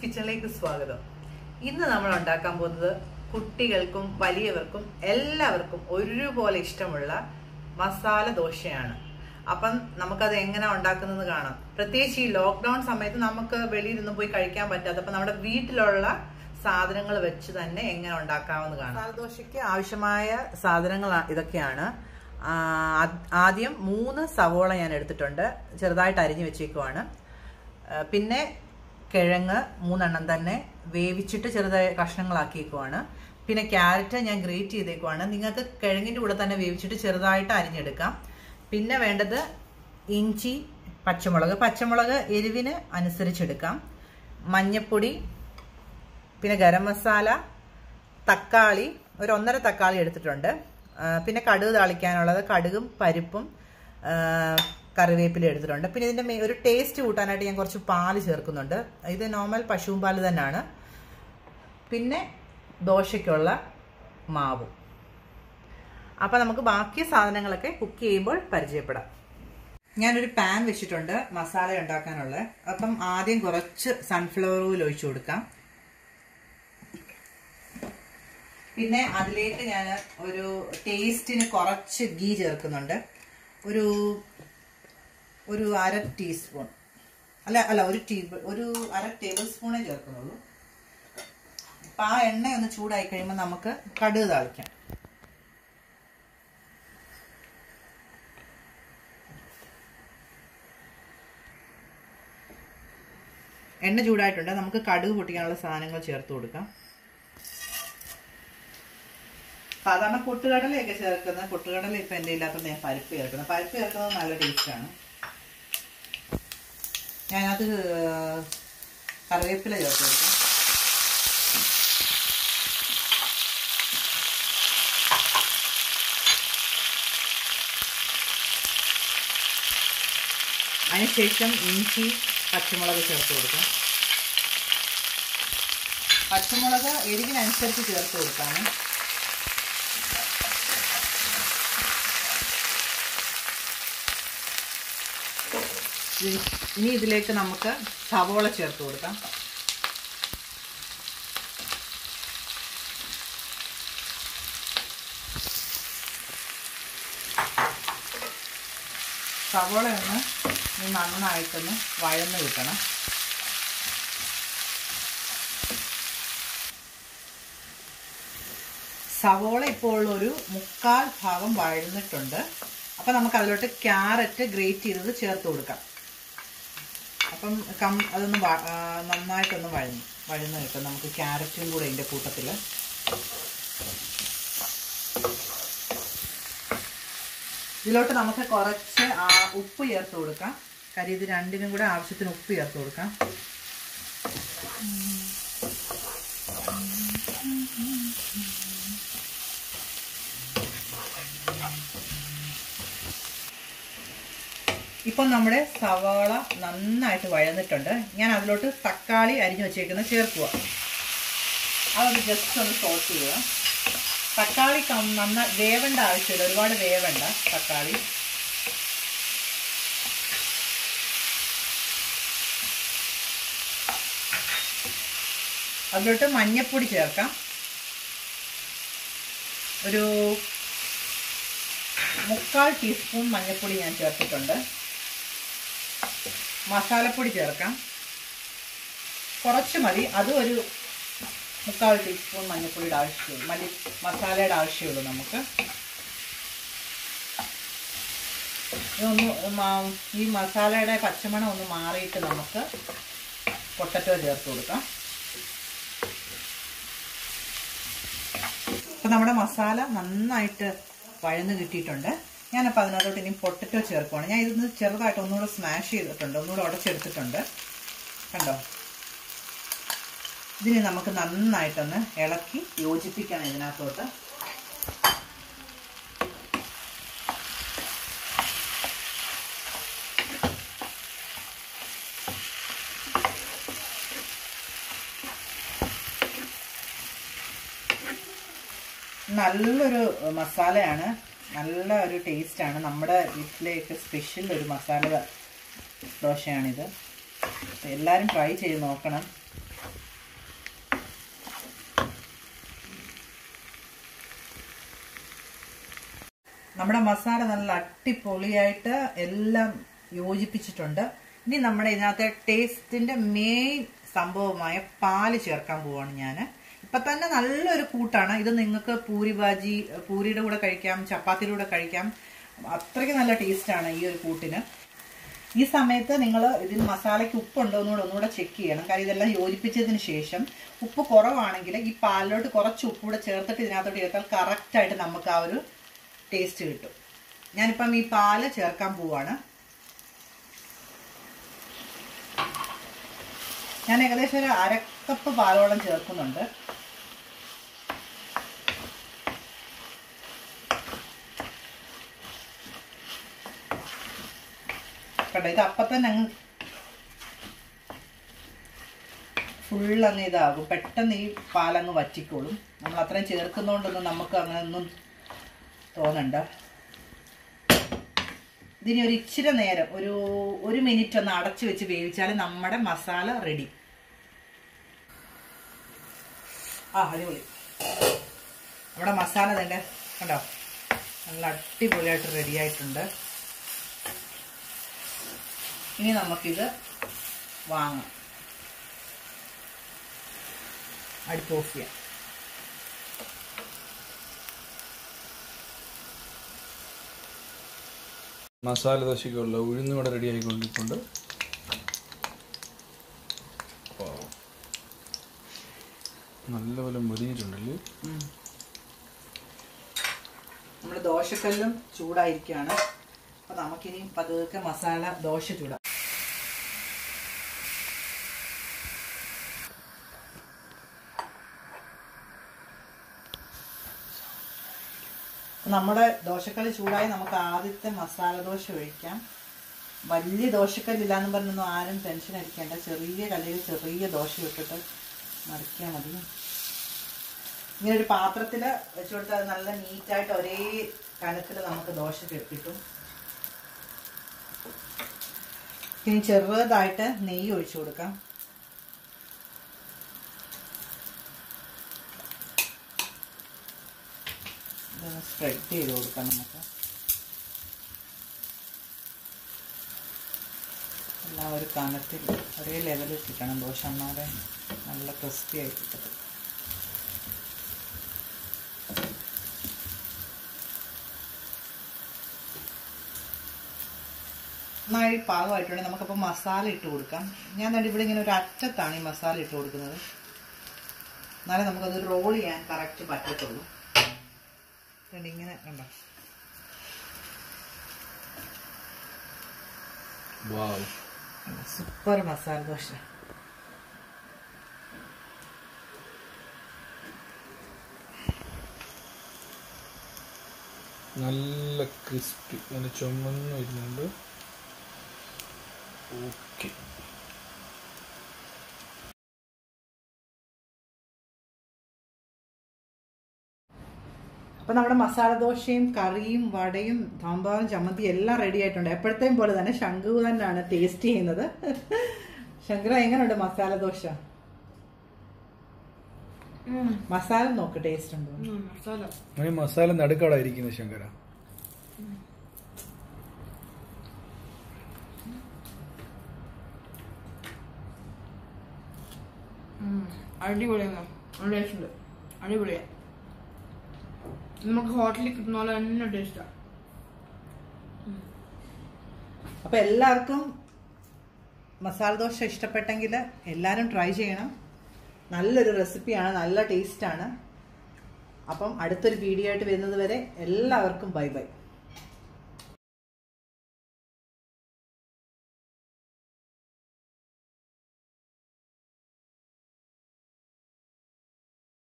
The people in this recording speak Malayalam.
കിച്ചണിലേക്ക് സ്വാഗതം. ഇന്ന് നമ്മൾ ഉണ്ടാക്കാൻ പോകുന്നത് കുട്ടികൾക്കും വലിയവർക്കും എല്ലാവർക്കും ഒരുപോലെ ഇഷ്ടമുള്ള മസാല ദോശയാണ്. അപ്പം നമുക്കത് എങ്ങനെ ഉണ്ടാക്കുന്നത് കാണാം. പ്രത്യേകിച്ച് ഈ ലോക്ക്ഡൌൺ സമയത്ത് നമുക്ക് വെളിയിൽ നിന്നും പോയി കഴിക്കാൻ പറ്റാത്ത, അപ്പം നമ്മുടെ വീട്ടിലുള്ള സാധനങ്ങൾ വെച്ച് തന്നെ എങ്ങനെ ഉണ്ടാക്കാമെന്ന് കാണാം. മസാല ദോശയ്ക്ക് ആവശ്യമായ സാധനങ്ങൾ ഇതൊക്കെയാണ്. ആദ്യം 3 സവോള ഞാൻ എടുത്തിട്ടുണ്ട്, ചെറുതായിട്ട് അരിഞ്ഞു വെച്ചേക്കുവാണ്. പിന്നെ കിഴങ്ങ് 3 എണ്ണം തന്നെ വേവിച്ചിട്ട് ചെറുതായ കഷ്ണങ്ങളാക്കിയേക്കുവാണ്. പിന്നെ ക്യാരറ്റ് ഞാൻ ഗ്രേറ്റ് ചെയ്തേക്കുവാണ്. നിങ്ങൾക്ക് കിഴങ്ങിൻ്റെ കൂടെ തന്നെ വേവിച്ചിട്ട് ചെറുതായിട്ട് അരിഞ്ഞെടുക്കാം. പിന്നെ വേണ്ടത് ഇഞ്ചി, പച്ചമുളക് എരിവിന് അനുസരിച്ചെടുക്കാം, മഞ്ഞപ്പൊടി, പിന്നെ ഗരം മസാല, തക്കാളി, ഒരു 1.5 തക്കാളി എടുത്തിട്ടുണ്ട്. പിന്നെ കടുക് താളിക്കാനുള്ളത് കടുകും പരിപ്പും കറിവേപ്പില എടുത്തിട്ടുണ്ട്. പിന്നെ ഇതിൻ്റെ ഒരു ടേസ്റ്റ് കൂട്ടാനായിട്ട് ഞാൻ കുറച്ച് പാല് ചേർക്കുന്നുണ്ട്. ഇത് നോർമൽ പശുവും പാല് തന്നെയാണ്. പിന്നെ ദോശയ്ക്കുള്ള മാവും. അപ്പം നമുക്ക് ബാക്കി സാധനങ്ങളൊക്കെ കുക്ക് ചെയ്യുമ്പോൾ പരിചയപ്പെടാം. ഞാനൊരു പാൻ വെച്ചിട്ടുണ്ട് മസാല ഉണ്ടാക്കാനുള്ള. അപ്പം ആദ്യം കുറച്ച് സൺഫ്ലവർ ഓയിൽ ഒഴിച്ചു കൊടുക്കാം. പിന്നെ അതിലേക്ക് ഞാൻ ഒരു ടേസ്റ്റിന് കുറച്ച് ഗീ ചേർക്കുന്നുണ്ട്. ഒരു 1/2 ടീസ്പൂൺ, ഒരു 1/2 ടേബിൾ സ്പൂണേ ചേർക്കുന്നുള്ളൂ. അപ്പം ആ എണ്ണ ഒന്ന് ചൂടായി കഴിയുമ്പോൾ നമുക്ക് കടുക് താളിക്കാം. എണ്ണ ചൂടായിട്ടുണ്ട്, നമുക്ക് കടുക് പൊട്ടിക്കാനുള്ള സാധനങ്ങൾ ചേർത്ത് കൊടുക്കാം. സാധാരണ പൊട്ടുകടലയൊക്കെ ചേർക്കുന്നത്, പൊട്ടുകടല ഇപ്പം എൻ്റെ ഇല്ലാത്തത് ഞാൻ പരിപ്പ് ചേർക്കുന്നത്. പരിപ്പ് ചേർക്കുന്നത് നല്ല ടേസ്റ്റാണ്. ഞാനത് കറിവേപ്പില ചേർത്ത് കൊടുക്കാം. അതിനുശേഷം ഇഞ്ചി, പച്ചമുളക് ചേർത്ത് കൊടുക്കാം. പച്ചമുളക് എരിവിനനുസരിച്ച് ചേർത്ത് കൊടുക്കാണ്. ഇനി ഇതിലേക്ക് നമുക്ക് സവോള ചേർത്ത് കൊടുക്കാം. സവോള ഒന്ന് നന്നായിട്ടൊന്ന് വഴന്ന് കിട്ടണം. സവോള ഇപ്പോൾ ഒരു 1/4 ഭാഗം വഴന്നിട്ടുണ്ട്. അപ്പം നമുക്ക് അതിലോട്ട് ക്യാരറ്റ് ഗ്രേറ്റ് ചെയ്തത് ചേർത്ത് കൊടുക്കാം. അപ്പം അതൊന്ന് നന്നായിട്ടൊന്ന് വഴന്ന് കിട്ടും. നമുക്ക് ക്യാരറ്റും കൂടെ ഇതിൻ്റെ കൂട്ടത്തിൽ. ഇതിലോട്ട് നമുക്ക് കുറച്ച് ഉപ്പ് ചേർത്ത് കൊടുക്കാം. കാര്യം ഇത് രണ്ടിനും കൂടെ ആവശ്യത്തിന് ഉപ്പ് ചേർത്ത് കൊടുക്കാം. ഇപ്പം നമ്മുടെ സവാള നന്നായിട്ട് വഴന്നിട്ടുണ്ട്. ഞാൻ അതിലോട്ട് തക്കാളി അരിഞ്ഞു വെച്ചേക്കുന്നത് ചേർക്കുക. അതൊന്ന് ജസ്റ്റ് ഒന്ന് സോട്ട് ചെയ്യുക. തക്കാളി നന്നായി വേവേണ്ട ആവശ്യമില്ല, ഒരുപാട് വേവേണ്ട തക്കാളി. അതിലോട്ട് മഞ്ഞപ്പൊടി ചേർക്കാം. ഒരു 1/4 ടീസ്പൂൺ മഞ്ഞപ്പൊടി ഞാൻ ചേർത്തിട്ടുണ്ട്. മസാലപ്പൊടി ചേർക്കാം, കുറച്ച് മതി. അതും ഒരു 1/4 ടീസ്പൂൺ മഞ്ഞപ്പൊടിയുടെ ആവശ്യമുള്ളൂ, മസാലയുടെ ആവശ്യമുള്ളൂ നമുക്ക്. ഇതൊന്ന് ഈ മസാലയുടെ പച്ചമണം ഒന്ന് മാറിയിട്ട് നമുക്ക് പൊട്ടറ്റോ ചേർത്ത് കൊടുക്കാം. അപ്പം നമ്മുടെ മസാല നന്നായിട്ട് വഴന്ന് കിട്ടിയിട്ടുണ്ട്. ഞാനപ്പോൾ അതിനകത്തോട്ട് ഇനി പൊട്ടറ്റോ ചേർക്കുവാണ്. ഞാൻ ഇതൊന്ന് ചെറുതായിട്ട് ഒന്നുകൂടെ സ്മാഷ് ചെയ്തിട്ടുണ്ട്, ഒന്നുകൂടെ ഉടച്ചെടുത്തിട്ടുണ്ട്. കണ്ടോ? ഇതിന് നമുക്ക് നന്നായിട്ടൊന്ന് ഇളക്കി യോജിപ്പിക്കണം ഇതിനകത്തോട്ട്. നല്ലൊരു മസാലയാണ്, നല്ല ഒരു ടേസ്റ്റാണ്. നമ്മുടെ വീട്ടിലേക്ക് സ്പെഷ്യൽ ഒരു മസാല ദോശയാണിത്. എല്ലാവരും ട്രൈ ചെയ്ത് നോക്കണം. നമ്മുടെ മസാല നല്ല അടിപൊളിയായിട്ട് എല്ലാം യോജിപ്പിച്ചിട്ടുണ്ട്. ഇനി നമ്മുടെ ഇതിനകത്തെ ടേസ്റ്റിന്റെ മെയിൻ സംഭവമായ പാല് ചേർക്കാൻ പോവാണ് ഞാൻ. ഇപ്പൊ തന്നെ നല്ലൊരു കൂട്ടാണ് ഇത്. നിങ്ങൾക്ക് പൂരിയുടെ കൂടെ കഴിക്കാം, ചപ്പാത്തിയുടെ കൂടെ കഴിക്കാം. അത്രയ്ക്ക് നല്ല ടേസ്റ്റാണ് ഈ ഒരു കൂട്ടിന്. ഈ സമയത്ത് നിങ്ങൾ ഇതിന് മസാലയ്ക്ക് ഉപ്പുണ്ടോ എന്നുകൂടെ ഒന്നുകൂടെ ചെക്ക് ചെയ്യണം. കാര്യം ഇതെല്ലാം യോജിപ്പിച്ചതിന് ശേഷം ഉപ്പ് കുറവാണെങ്കിൽ ഈ പാലിലോട്ട് കുറച്ച് ഉപ്പ് കൂടെ ചേർത്തിട്ട് ഇതിനകത്തോട്ട് ചേർത്താൽ കറക്റ്റായിട്ട് നമുക്ക് ആ ഒരു ടേസ്റ്റ് കിട്ടും. ഞാനിപ്പം ഈ പാല് ചേർക്കാൻ പോവാണ്. ഞാൻ ഏകദേശം ഒരു 1/2 കപ്പ് പാലോളം ചേർക്കുന്നുണ്ട്. കേട്ടോ, ഇത് അപ്പം തന്നെ അങ്ങ് ഫുള്ളങ്ങ് ഇതാകും. പെട്ടെന്ന് ഈ പാലങ്ങ് വറ്റിക്കോളും. നമ്മൾ അത്രയും ചേർക്കുന്നതുകൊണ്ടൊന്നും നമുക്ക് അങ്ങനെ ഒന്നും തോന്നണ്ട. ഇതിന് ഒരു ഇച്ചിരി നേരം ഒരു മിനിറ്റ് ഒന്ന് അടച്ചു വെച്ച് വേവിച്ചാൽ നമ്മുടെ മസാല റെഡി. അടിപൊളി. നമ്മുടെ മസാല തന്നെ കണ്ടോ നല്ല അടിപൊളിയായിട്ട് റെഡി ആയിട്ടുണ്ട്. ഇനി നമുക്കിത് വാങ്ങാം. അടുപ്പ് ഓഫ് ചെയ്യാം. മസാല ദോശയ്ക്കുള്ള ഉഴുന്നും കൂടെ റെഡി ആയിക്കൊണ്ടിരിക്കുന്നുണ്ട്. നല്ലപോലെ മുരിഞ്ഞിട്ടുണ്ടല്ലേ. നമ്മുടെ ദോശക്കല്ലും ചൂടായിരിക്കുകയാണ്. അപ്പൊ നമുക്കിനി പതുക്കെ മസാല ദോശ ചൂടാം. നമ്മുടെ ദോശക്കല്ല് ചൂടായി നമുക്ക് ആദ്യത്തെ മസാല ദോശ ഒഴിക്കാം. വലിയ ദോശക്കല്ലില്ലാന്ന് പറഞ്ഞൊന്നും ആരും ടെൻഷൻ അടിക്കേണ്ട. ചെറിയ കല്ലിൽ ചെറിയ ദോശ ഇട്ടിട്ട് മറിക്കാൻ മതി. ഇങ്ങനെ ഒരു പാത്രത്തിൽ വെച്ചു കൊടുത്താൽ നല്ല നീറ്റായിട്ട് ഒരേ കനത്തിൽ നമുക്ക് ദോശ കിട്ടും. ഇനി ചെറുതായിട്ട് നെയ്യ് ഒഴിച്ചു കൊടുക്കാം. ഇതൊന്ന് സ്പ്രെഡ് ചെയ്ത് കൊടുക്കാം. നമുക്ക് എല്ലാം ഒരു കനത്തിൽ ഒരേ ലെവലിൽ കിട്ടണം ദോശ. എന്നാലേ നല്ല ക്രിസ്പി ആയി കിട്ടും. നന്നായി പാകമായിട്ടുണ്ടെങ്കിൽ നമുക്കപ്പോൾ മസാല ഇട്ട് കൊടുക്കാം. ഞാൻ ഇവിടെ ഇങ്ങനെ ഒരു അറ്റത്താണ് ഈ മസാല ഇട്ട് കൊടുക്കുന്നത്. എന്നാലേ നമുക്കത് റോൾ ചെയ്യാൻ കറക്റ്റ് പറ്റത്തുള്ളൂ. ഇങ്ങനെ കണ്ടോ. സൂപ്പർ മസാല ദോശ. നല്ല ക്രിസ്പി, നല്ല ചുമന്ന് വരുന്നുണ്ട്. ഓക്കെ, അപ്പം നമ്മുടെ മസാല ദോശയും കറിയും വടയും സാമ്പാറും ചമ്മന്തി എല്ലാം റെഡി ആയിട്ടുണ്ട്. എപ്പോഴത്തെയും പോലെ തന്നെ ശങ്കു തന്നെയാണ് ടേസ്റ്റ് ചെയ്യുന്നത്. ശങ്കര, എങ്ങനെയുണ്ട് മസാല ദോശ? മസാല നോക്ക്, ടേസ്റ്റ് ഉണ്ടോ? മസാല നടുക്കാടായിരിക്കുന്നത് ശങ്കര. അടിപൊളിയാണ്. അടിപൊളിയാ. നമുക്ക് ഹോട്ടലിൽ കിട്ടുന്ന പോലെ തന്നെ ടേസ്റ്റാ. അപ്പൊ എല്ലാവർക്കും മസാല ദോശ ഇഷ്ടപ്പെട്ടെങ്കിൽ എല്ലാവരും ട്രൈ ചെയ്യണം. നല്ലൊരു റെസിപ്പിയാണ്, നല്ല ടേസ്റ്റാണ്. അപ്പം അടുത്തൊരു വീഡിയോ ആയിട്ട് വരുന്നത് വരെ എല്ലാവർക്കും ബൈ ബൈ.